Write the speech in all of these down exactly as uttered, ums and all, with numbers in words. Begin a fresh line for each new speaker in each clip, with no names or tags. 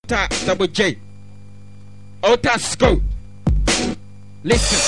Tap double J. Ota scope. Listen.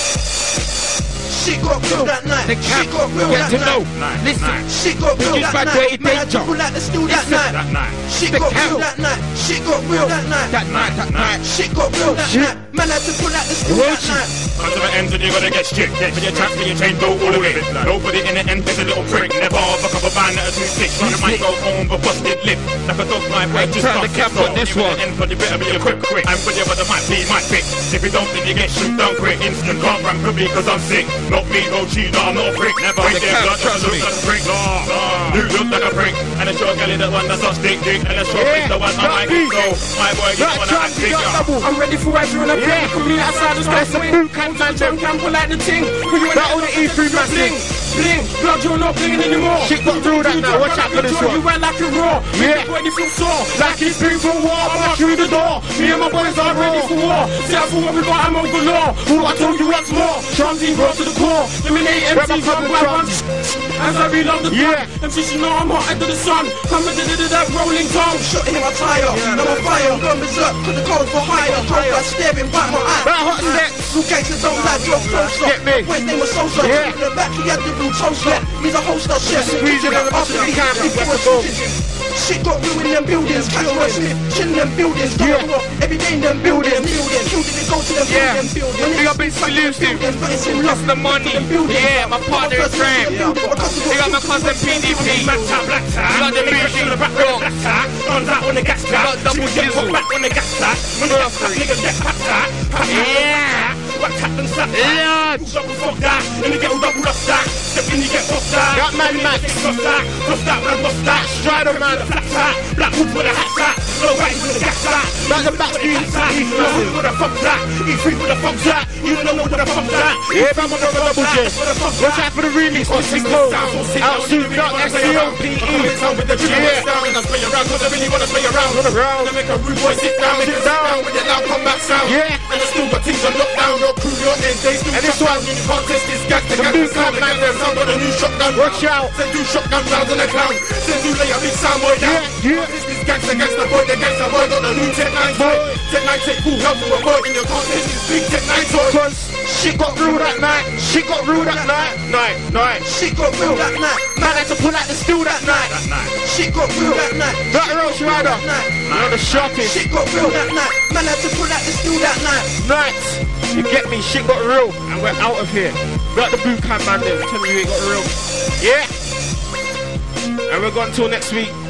Shit got real that night.
The camp,
Shit got real
get
that
to
night.
know.
Night,
Listen.
night.
Shit got real
Produced
that
by
night.
Dirty
Man had to
Danger.
pull out the stool that
Listen.
night.
That night.
Shit
The
got
camp.
real that night. Shit got real that night.
That night, that night.
Shit got real that
Shit.
night. Man had to pull out the stool that
Roach.
night.
Come to the end and you gotta get strict. For your tracks, for your chain, go all the way. Nobody in the end, there's a little prick. Never fuck up a band that are too sick. Trying to might go home, but busted lip. Like a dog might break, just
Turn the
can't
cap
stop.
on this
Even
one.
the end, but you better be a quick, quick. I'm with you, but the might be my fix. If you don't, then you get shoot down quick. Instant can't run for me, cause I'm sick. Not me, no cheat, no, I'm not a prick. Never
The
wait there,
cap,
blood,
trust
look
me.
like a prick. No, no, you look like a prick. And a short galley, the one that's not stick, dick. And a short
Yeah,
bitch, the one I
not
might
big.
go. My boy, you
Not
wanna
John,
act
we
big,
got
yeah.
double.
I'm ready for whatever and I'm
Yeah.
ready. Complete outside the
That's the
swing.
boot camp, man.
Jump camp, pull like the ting.
Not all the E three massive.
Bling, blood, you're not blinging anymore.
Shit got through that now. Watch out for this
You
one.
went like a raw.
Yeah.
Make the body feel sore.
Like it's been for war. March through the door.
Me and my boys are ready for war. See out for what we got, I'm on galore. Who I told you once more. Shanty brought to the core. Eliminate M
Grab my
Cs,
cup
one
of
by one.
drums.
As I reload the
Yeah.
gun. M Cs, you know I'm hot under the sun. Come and did that rolling tongue.
Shot him my tire. I'm on fire. Gone berserk. Put the cold for higher. Cold by staring by my eye.
That hot step.
Real gangsters don't like drop closer.
Get me.
When they were social.
Yeah.
In the back he had the real toaster. He's a holster chef.
Squeezing on the bus of the camp. Let's go.
Shit got real in them buildings. Catch my slip. Chill in them buildings.
Yeah.
Go up every day in them buildings. Buildings. Killed it, go to them
Yeah.
buildings.
Big up in exclusive. That's the money. Yeah, my partner in crime. Big up my cousin P D P.
Black tie, black tie.
You got the
Make
big
sure the back
dog.
with the black tie. Guns out when the gas tie.
got double
Niggas get
jizzle.
put back when the gas tie. When the gas tie, niggas get packed tie. Packed
Yeah.
Whack tap and slap tie.
Lord.
Double fuck that. And you get all double up that. Step in, you get fucked that.
Got man Max.
Bust that. Bust that when I bust that.
Strider man.
Black tie. Black hood with a hat tie. No right with the gas tie.
Like the back street.
No hood with a fuck that. E three with a fuck that. You don't know what a fuck that.
Yeah, man, I'm on double J. Watch out for the remix. What's it called? Out soon, not S C O P E. Yeah.
Play around, cause I really wanna play around.
Run around.
Gonna make a rude boy sit down, make it sit down with your loud combat sound.
Yeah.
And I still got things on lockdown. Your crew, your ends, they still
And this
shut
one.
down. You can't test this gas, the
The
gas,
boot
the sound,
camp,
the
man.
gas, the sound, got a new shotgun.
Watch out.
Send two shotgun rounds on the clown. Send two lay a big sound boy down.
Yeah, yeah.
This is gangsta, gangsta boy, the gangsta boy got a new Tech nine toy. Tech nine take full help to avoid, and you can't test this big Tech nine toy.
Cause shit got real that night. Shit got real that night. Night, night.
Shit got real that night.
Man had to pull out the steel that night.
That night.
Shit got real that night.
That Roach Rider.
That night.
You're on the shopping.
Shit got real that night. Man had to pull out the steel that night.
Night. You get me? Shit got real. And we're out of here. We're at the boot camp, man. They're telling you it got real. Yeah. And we're going till next week.